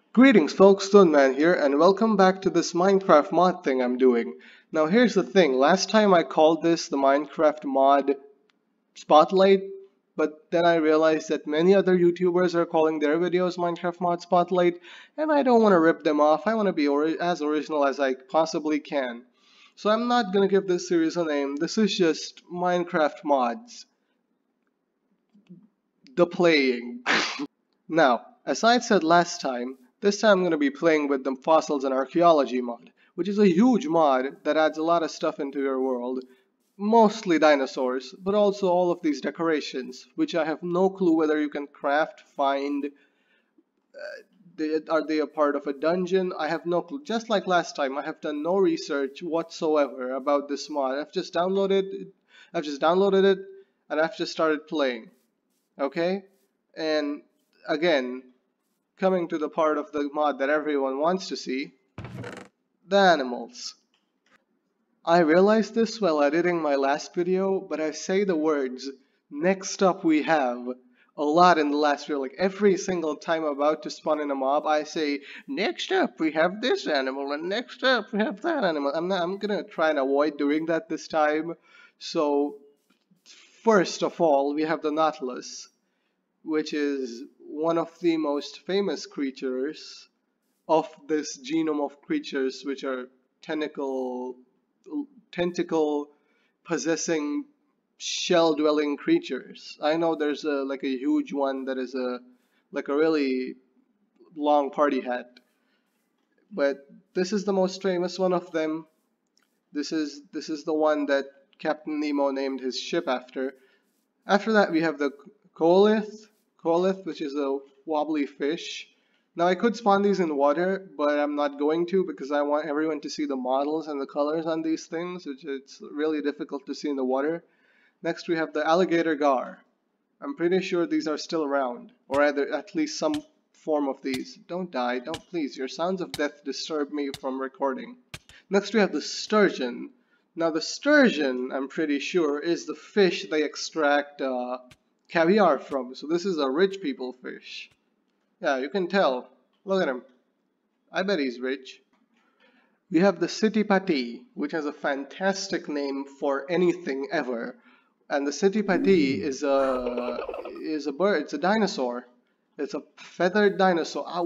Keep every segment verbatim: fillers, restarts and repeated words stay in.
Greetings folks, Stoneman here, and welcome back to this Minecraft mod thing I'm doing. Now here's the thing, last time I called this the Minecraft mod Spotlight, but then I realized that many other YouTubers are calling their videos Minecraft mod Spotlight, and I don't want to rip them off. I want to be ori as original as I possibly can. So I'm not gonna give this series a name, this is just Minecraft mods. The playing. Now, as I said last time, this time I'm going to be playing with the Fossils and Archaeology mod, which is a huge mod that adds a lot of stuff into your world, mostly dinosaurs, but also all of these decorations, which I have no clue whether you can craft, find, uh, they, are they a part of a dungeon? I have no clue. Just like last time, I have done no research whatsoever about this mod. I've just downloaded, I've just downloaded it, and I've just started playing. Okay? And again, coming to the part of the mod that everyone wants to see, the animals. I realized this while editing my last video, but I say the words, next up we have, a lot in the last video. Like every single time I'm about to spawn in a mob, I say, next up we have this animal, and next up we have that animal. I'm, not, I'm gonna try and avoid doing that this time. So, first of all, we have the Nautilus, which is one of the most famous creatures of this genome of creatures, which are tentacle, tentacle possessing shell dwelling creatures. I know there's a like a huge one that is a like a really long party hat, but this is the most famous one of them. This is this is the one that Captain Nemo named his ship after. After that, we have the Colith. Colith, which is a wobbly fish. Now I could spawn these in water, but I'm not going to because I want everyone to see the models and the colors on these things, which it's really difficult to see in the water. Next we have the alligator gar. I'm pretty sure these are still around, or either at least some form of these. Don't die, don't please, your sounds of death disturb me from recording. Next we have the sturgeon. Now the sturgeon, I'm pretty sure, is the fish they extract uh, caviar from. So this is a rich people fish. Yeah, you can tell. Look at him. I bet he's rich. We have the Sittipati, which has a fantastic name for anything ever. And the Sittipati is a is a bird. It's a dinosaur. It's a feathered dinosaur. I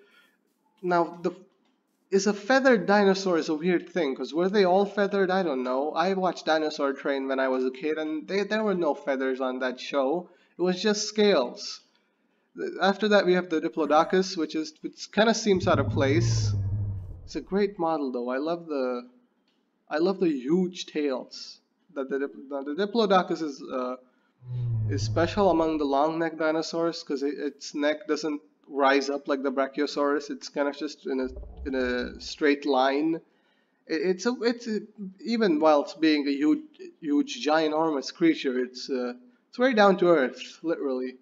now the is a feathered dinosaur is a weird thing, because were they all feathered? I don't know. I watched Dinosaur Train when I was a kid, and they, there were no feathers on that show. It was just scales. After that we have the Diplodocus, which is which kind of seems out of place. It's a great model though. I love the I love the huge tails. The, the, the, the Diplodocus is uh, is special among the long neck dinosaurs because it, its neck doesn't rise up like the Brachiosaurus. It's kind of just in a in a straight line. It, it's a it's a, even whilst being a huge huge ginormous creature, it's uh, it's very down to earth, literally.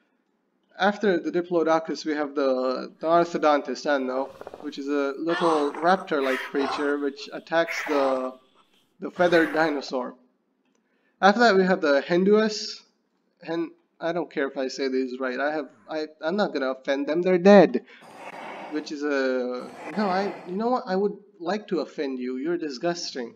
After the Diplodocus, we have the, the Arthodontist, I don't know, which is a little raptor-like creature which attacks the the feathered dinosaur. After that, we have the Henduus. Hen I don't care if I say these right. I have I I'm not gonna offend them. They're dead. Which is a no. I you know what? I would like to offend you. You're disgusting.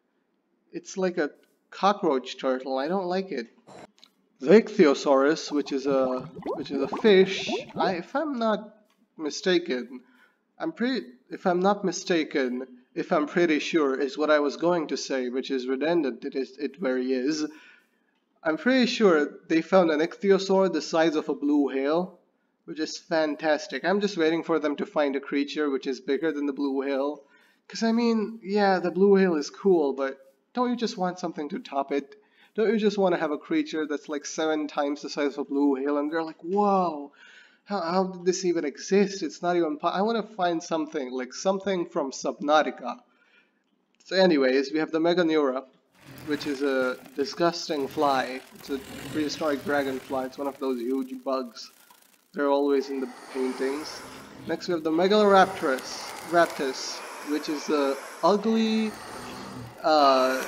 It's like a cockroach turtle. I don't like it. The Ichthyosaurus, which is a which is a fish. I, if I'm not mistaken, I'm pretty. If I'm not mistaken, if I'm pretty sure is what I was going to say, which is redundant. It is. It very is. I'm pretty sure they found an ichthyosaur the size of a blue whale, which is fantastic. I'm just waiting for them to find a creature which is bigger than the blue whale. Cause I mean, yeah, the blue whale is cool, but don't you just want something to top it? Don't you just want to have a creature that's like seven times the size of a blue whale, and they're like, whoa, how, how did this even exist? It's not even po I want to find something, like something from Subnautica. So anyways, we have the Meganeura, which is a disgusting fly. It's a prehistoric dragonfly. It's one of those huge bugs. They're always in the paintings. Next we have the Megaloraptorus, Raptus, which is the ugly, uh,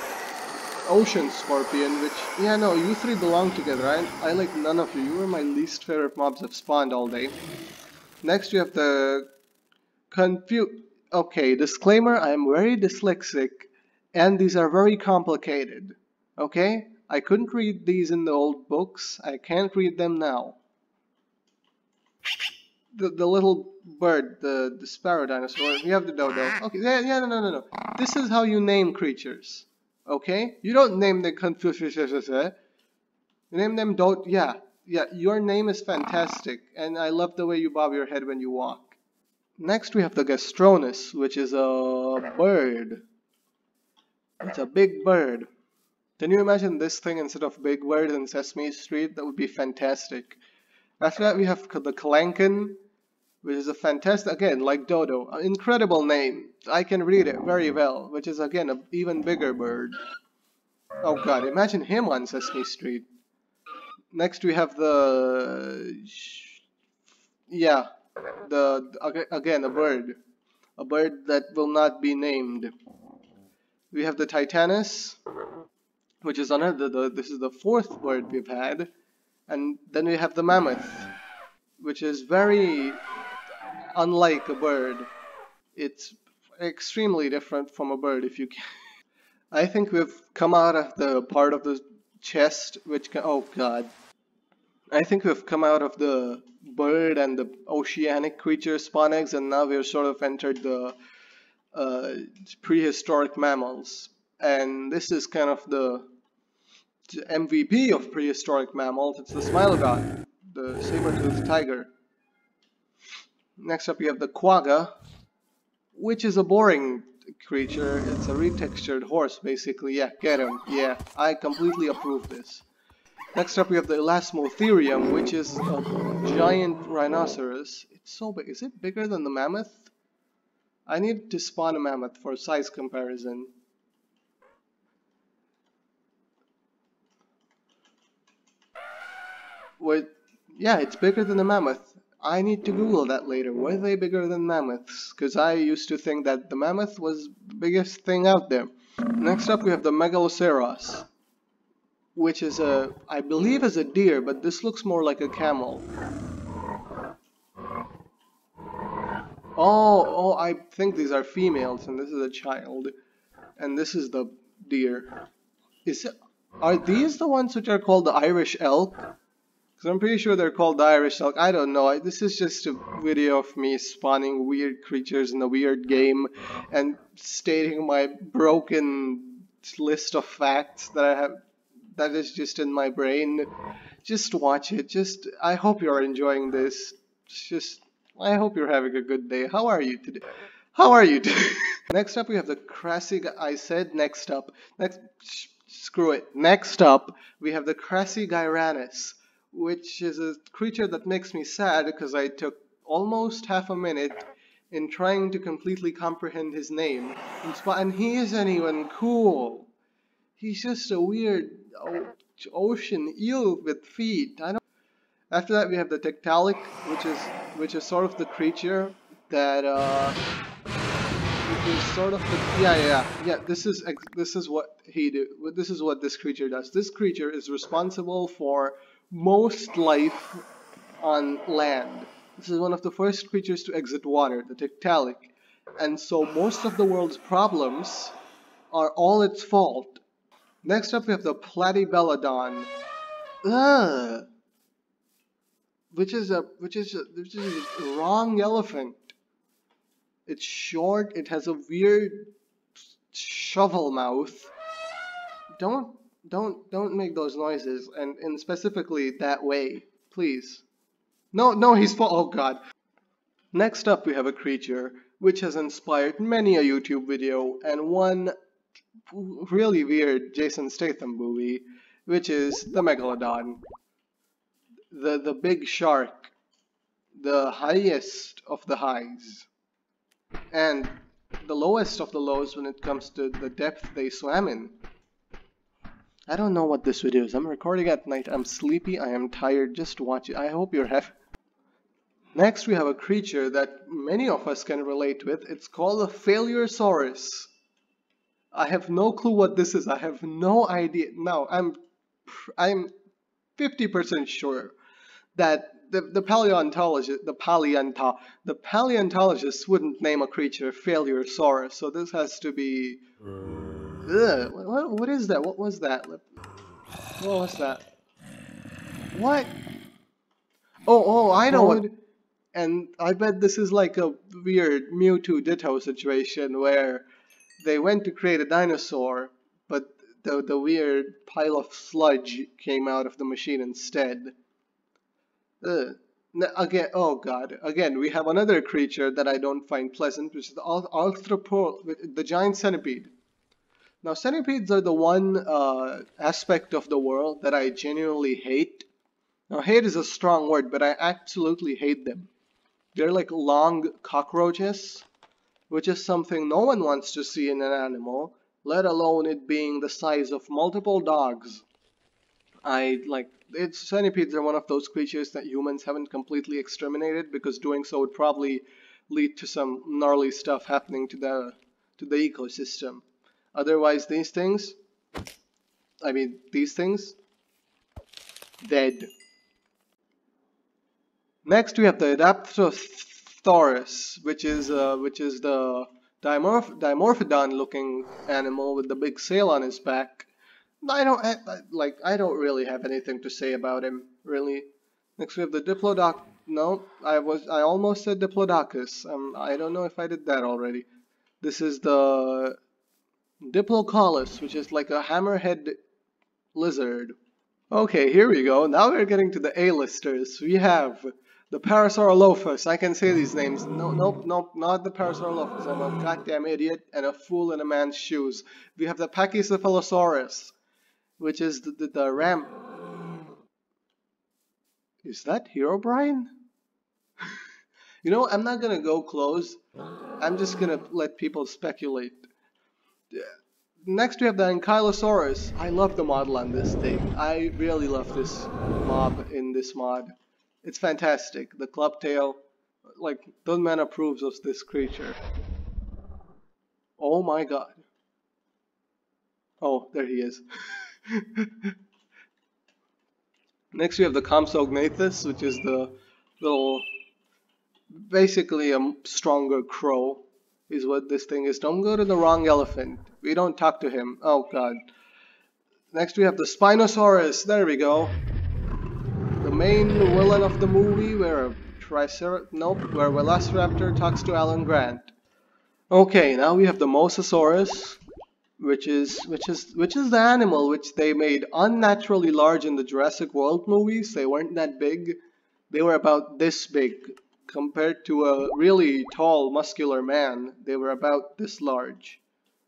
ocean scorpion, which, yeah, no, you three belong together. I, I like none of you. You were my least favorite mobs I've spawned all day. Next, we have the Confu- okay, disclaimer, I am very dyslexic and these are very complicated. Okay? I couldn't read these in the old books. I can't read them now. The, the little bird, the, the sparrow dinosaur, we have the dodo. Okay, yeah, yeah, no, no, no, no. This is how you name creatures. Okay? You don't name them Confucius. You name them do yeah, yeah, your name is fantastic, and I love the way you bob your head when you walk. Next we have the Gastronus, which is a bird. It's a big bird. Can you imagine this thing instead of Big Bird in Sesame Street? That would be fantastic. After that we have the Kalankin, which is a fantastic, again, like Dodo, an incredible name. I can read it very well, which is again an even bigger bird. Oh god, imagine him on Sesame Street. Next we have the... yeah, the again a bird. A bird that will not be named. We have the Titanus, which is another, the, this is the fourth bird we've had. And then we have the Mammoth, which is very unlike a bird. It's extremely different from a bird, if you can. I think we've come out of the part of the chest which can, oh god. I think we've come out of the bird and the oceanic creature spawn eggs, and now we've sort of entered the uh, prehistoric mammals. And this is kind of the M V P of prehistoric mammals. It's the Smilodon, the saber-toothed tiger. Next up, you have the Quagga, which is a boring creature. It's a retextured horse, basically. Yeah, get him. Yeah, I completely approve this. Next up, we have the Elasmotherium, which is a giant rhinoceros. It's so big. Is it bigger than the mammoth? I need to spawn a mammoth for size comparison. Wait, yeah, it's bigger than the mammoth. I need to Google that later. Were they bigger than mammoths? Because I used to think that the mammoth was the biggest thing out there. Next up we have the Megaloceros, which is a, I believe is a deer, but this looks more like a camel. Oh, oh, I think these are females, and this is a child. And this is the deer. Is it, are these the ones which are called the Irish elk? Because I'm pretty sure they're called the Irish elk. I don't know. I, this is just a video of me spawning weird creatures in a weird game and stating my broken list of facts that I have, that is just in my brain. Just watch it. Just, I hope you're enjoying this. Just, I hope you're having a good day. How are you today? How are you today? Next up we have the Crassy, I said next up. Next, sh screw it. Next up we have the Crassigyranus, which is a creature that makes me sad because I took almost half a minute in trying to completely comprehend his name. And he isn't even cool. He's just a weird ocean eel with feet. I don't. After that we have the Tiktaalik, which is which is sort of the creature that uh, which is sort of the yeah yeah yeah. This is this is what he do. This is what this creature does. This creature is responsible for most life on land. This is one of the first creatures to exit water, the Tiktaalik, and so most of the world's problems are all its fault. Next up we have the Platybelodon, Ugh. which is a which is a, which is a wrong elephant. It's short. It has a weird shovel mouth. Don't. Don't don't make those noises, and, and specifically that way, please. No, no, he's full. Oh god. Next up we have a creature which has inspired many a YouTube video and one really weird Jason Statham movie, which is the Megalodon. The, the big shark. The highest of the highs. And the lowest of the lows when it comes to the depth they swam in. I don't know what this video is. I'm recording at night. I'm sleepy. I am tired. Just watch it. I hope you're happy. Next, we have a creature that many of us can relate with. It's called a Failuresaurus. I have no clue what this is. I have no idea. Now, I'm I'm fifty percent sure that the the paleontologist, the paleonto, the paleontologist wouldn't name a creature Failure-saurus, so this has to be. Ugh, what, what is that? What was that? What was that? What? Oh, oh, I know what. And I bet this is like a weird Mewtwo Ditto situation where they went to create a dinosaur, but the the weird pile of sludge came out of the machine instead. Ugh. N- Again, oh god, again, we have another creature that I don't find pleasant, which is the Al- Arthropod, the giant centipede. Now, centipedes are the one uh, aspect of the world that I genuinely hate. Now, hate is a strong word, but I absolutely hate them. They're like long cockroaches, which is something no one wants to see in an animal, let alone it being the size of multiple dogs. I like it's centipedes are one of those creatures that humans haven't completely exterminated because doing so would probably lead to some gnarly stuff happening to the to the ecosystem. Otherwise, these things, I mean these things, dead. Next, we have the Adaptothoraus, which is uh, which is the dimorph dimorphodon-looking animal with the big sail on his back. I don't I, I- like. I don't really have anything to say about him, really. Next, we have the Diplodoc. No, I was I almost said Diplodocus. Um, I don't know if I did that already. This is the Diplocaulus, which is like a hammerhead lizard. Okay, here we go. Now we're getting to the A-listers. We have the Parasaurolophus. I can say these names. No, nope, nope, not the Parasaurolophus. I'm a goddamn idiot and a fool in a man's shoes. We have the Pachycephalosaurus, which is the, the, the ram. Is that Herobrine? You know, I'm not gonna go close. I'm just gonna let people speculate. Next we have the Ankylosaurus. I love the model on this thing. I really love this mob in this mod. It's fantastic. The club tail, like, Dunman approves of this creature. Oh my god. Oh, there he is. Next we have the Compsognathus, which is the little, basically a stronger crow, is what this thing is. Don't go to the wrong elephant. We don't talk to him. Oh god. Next we have the Spinosaurus. There we go. The main villain of the movie, where Tricer nope, where Velociraptor talks to Alan Grant. Okay, now we have the Mosasaurus, which is which is which is the animal which they made unnaturally large in the Jurassic World movies. They weren't that big. They were about this big. Compared to a really tall, muscular man, they were about this large.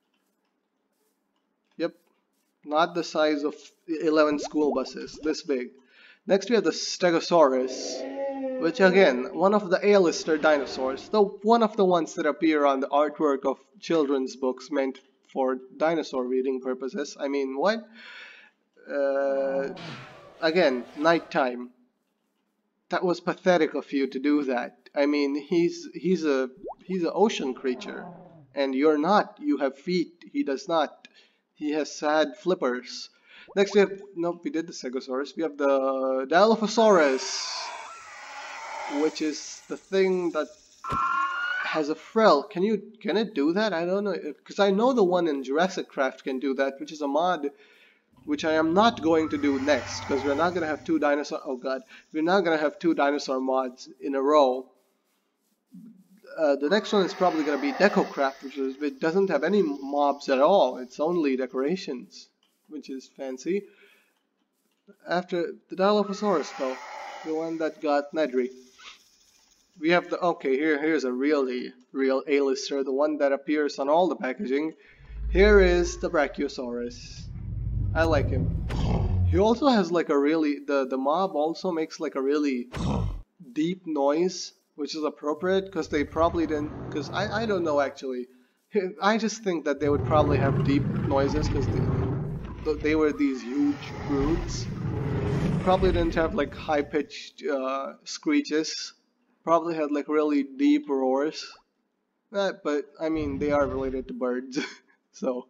Yep, not the size of eleven school buses, this big. Next we have the Stegosaurus, which again, one of the A-lister dinosaurs, though one of the ones that appear on the artwork of children's books meant for dinosaur reading purposes. I mean, what? Uh, again, nighttime. That was pathetic of you to do that. I mean, he's he's a he's an ocean creature, and you're not. You have feet. He does not. He has sad flippers. Next we have nope. We did the Stegosaurus. We have the Dilophosaurus, which is the thing that has a frill. Can you can it do that? I don't know, because I know the one in Jurassic Craft can do that, which is a mod which I am not going to do next, because we're not going to have two dinosaur oh god we're not going to have two dinosaur mods in a row. Uh, the next one is probably going to be Decocraft, which is it doesn't have any mobs at all. It's only decorations, which is fancy. After the Dilophosaurus, though, the one that got Nedry. We have the okay here here's a really real A-lister, the one that appears on all the packaging. Here is the Brachiosaurus. I like him. He also has like a really the the mob also makes like a really deep noise, which is appropriate because they probably didn't. Because I I don't know actually. I just think that they would probably have deep noises because they, they were these huge brutes. Probably didn't have like high pitched uh, screeches. Probably had like really deep roars. Uh, but I mean they are related to birds, so.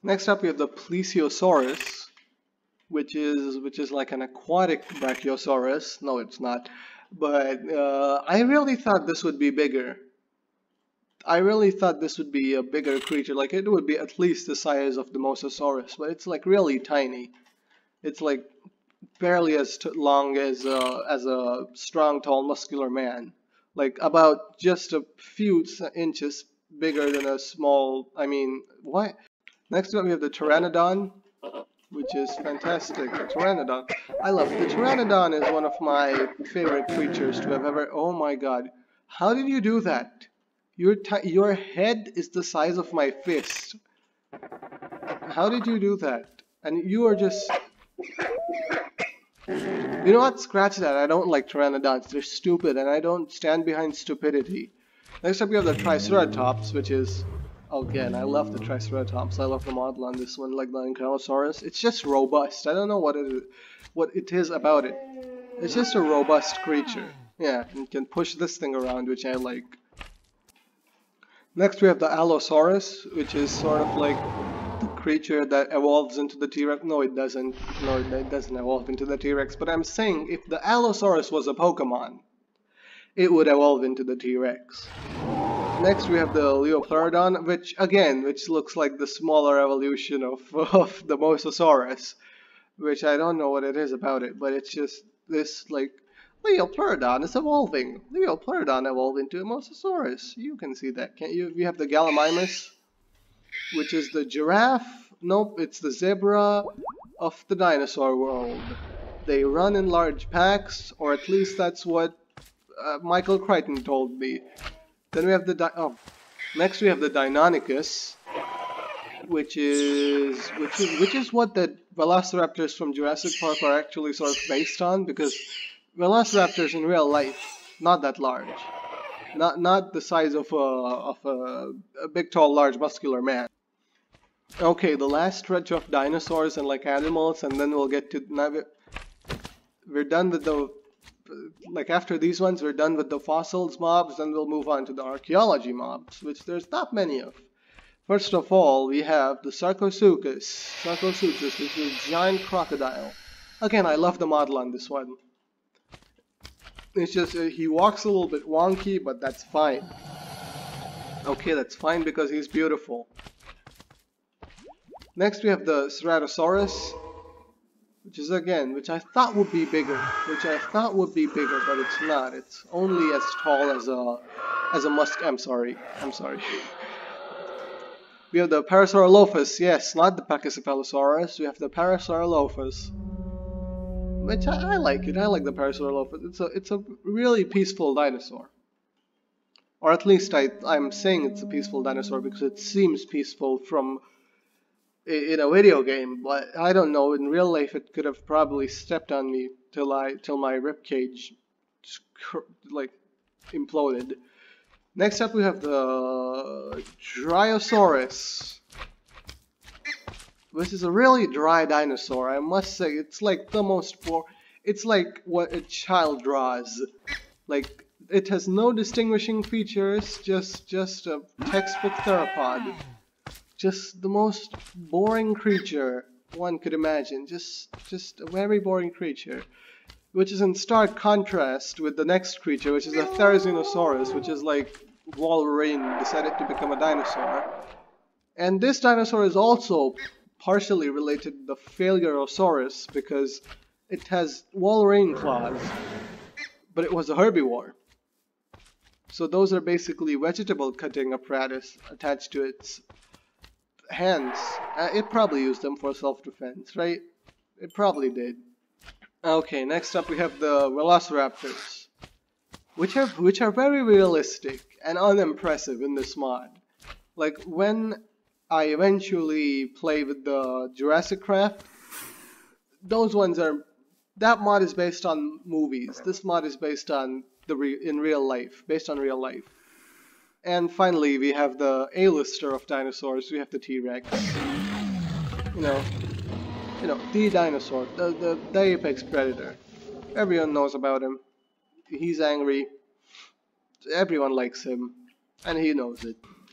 Next up we have the Plesiosaurus, which is which is like an aquatic Brachiosaurus. No, it's not. But uh, I really thought this would be bigger. I really thought this would be a bigger creature. Like it would be at least the size of the Mosasaurus, but it's like really tiny. It's like barely as t long as uh, as a strong, tall, muscular man. Like about just a few inches bigger than a small. I mean, what? Next up we have the Pteranodon, which is fantastic. The Pteranodon. I love it. The Pteranodon is one of my favorite creatures to have ever. Oh my God! How did you do that? Your t your head is the size of my fist. How did you do that? And you are just. You know what? Scratch that. I don't like Pteranodons. They're stupid, and I don't stand behind stupidity. Next up, we have the Triceratops, which is. Again, I love the Triceratops. I love the model on this one, like the Ankylosaurus. It's just robust. I don't know what it, what it is about it. It's just a robust creature. Yeah, and can push this thing around, which I like. Next we have the Allosaurus, which is sort of like the creature that evolves into the T-Rex. No, it doesn't. No, it doesn't evolve into the T-Rex. But I'm saying if the Allosaurus was a Pokemon, it would evolve into the T-Rex. Next we have the Leopleurodon, which again, which looks like the smaller evolution of, of the Mosasaurus, which I don't know what it is about it, but it's just this like Leopleurodon is evolving. Leopleurodon evolved into a Mosasaurus. You can see that, can't you? We have the Gallimimus, which is the giraffe. Nope, it's the zebra of the dinosaur world. They run in large packs, or at least that's what uh, Michael Crichton told me. Then we have the di oh, next we have the Deinonychus, which is which is which is what the Velociraptors from Jurassic Park are actually sort of based on, because Velociraptors in real life not that large, not not the size of a of a, a big, tall, large, muscular man. Okay, the last stretch of dinosaurs and like animals, and then we'll get to now we're done with the. Like after these ones, we're done with the fossils mobs, then we'll move on to the archaeology mobs, which there's not many of. First of all, we have the Sarcosuchus. Sarcosuchus, which is a giant crocodile. Again, I love the model on this one. It's just, uh, he walks a little bit wonky, but that's fine. Okay, that's fine because he's beautiful. Next we have the Ceratosaurus, which is again, which I thought would be bigger, which I thought would be bigger, but it's not. It's only as tall as a, as a musk. I'm sorry. I'm sorry. We have the Parasaurolophus. Yes, not the Pachycephalosaurus. We have the Parasaurolophus, which I, I like it. I like the Parasaurolophus. It's a, it's a really peaceful dinosaur, or at least I, I'm saying it's a peaceful dinosaur because it seems peaceful from. In a video game, but I don't know. In real life, it could have probably stepped on me till I till my ribcage like imploded. Next up, we have the Dryosaurus, which is a really dry dinosaur. I must say, it's like the most bore. It's like what a child draws. Like it has no distinguishing features. Just just a textbook theropod. Just the most boring creature one could imagine. Just, just a very boring creature, which is in stark contrast with the next creature, which is a Therizinosaurus, which is like Wolverine decided to become a dinosaur. And this dinosaur is also partially related to the Phalerosaurus because it has Wolverine claws, but it was a herbivore. So those are basically vegetable cutting apparatus attached to its hands. Uh, it probably used them for self-defense, right? It probably did. Okay, next up we have the Velociraptors, which are which are very realistic and unimpressive in this mod. Like when I eventually play with the Jurassic Craft, those ones are. That mod is based on movies. This mod is based on the re in real life, based on real life. And finally, we have the A-lister of dinosaurs. We have the T-Rex. You know, you know, the dinosaur, the, the the apex predator. Everyone knows about him. He's angry. Everyone likes him, and he knows it.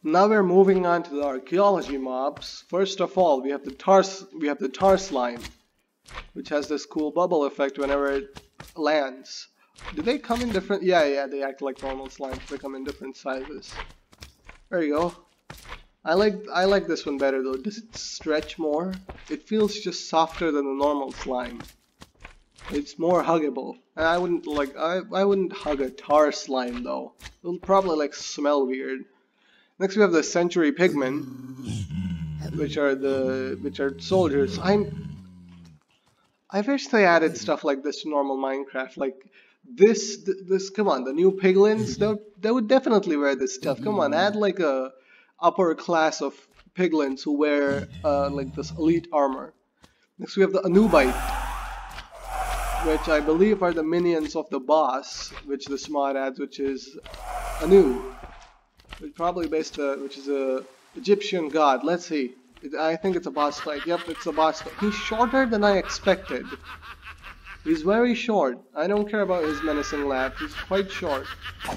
Now we're moving on to the archaeology mobs. First of all, we have the tar we have the tar slime, which has this cool bubble effect whenever it lands. Do they come in different? Yeah, yeah, they act like normal slimes. They come in different sizes. There you go. I like I like this one better though. Does it stretch more? It feels just softer than the normal slime. It's more huggable. And I wouldn't like I I wouldn't hug a tar slime though. It'll probably like smell weird. Next we have the century pigmen, which are the which are soldiers. I'm I wish they added stuff like this to normal Minecraft. Like this this come on, the new piglins, they they would definitely wear this stuff. Come on, add like a upper class of piglins who wear uh, like this elite armor. Next we have the Anubite, which I believe are the minions of the boss, which this mod adds, which is Anu. Which probably based, uh, which is a Egyptian god. Let's see. It, I think it's a boss fight. Yep, it's a boss fight. He's shorter than I expected. He's very short. I don't care about his menacing laugh. He's quite short.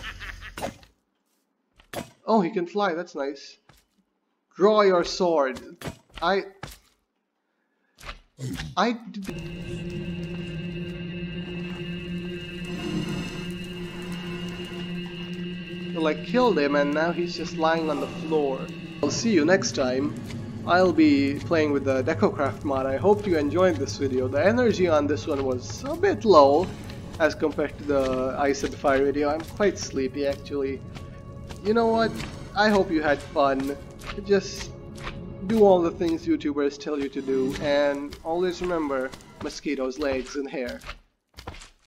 Oh, he can fly. That's nice. Draw your sword. I... I... like killed him and now he's just lying on the floor. I'll see you next time. I'll be playing with the DecoCraft mod. I hope you enjoyed this video. The energy on this one was a bit low as compared to the Ice and Fire video. I'm quite sleepy actually. You know what? I hope you had fun. Just do all the things YouTubers tell you to do and always remember mosquitoes, legs and hair.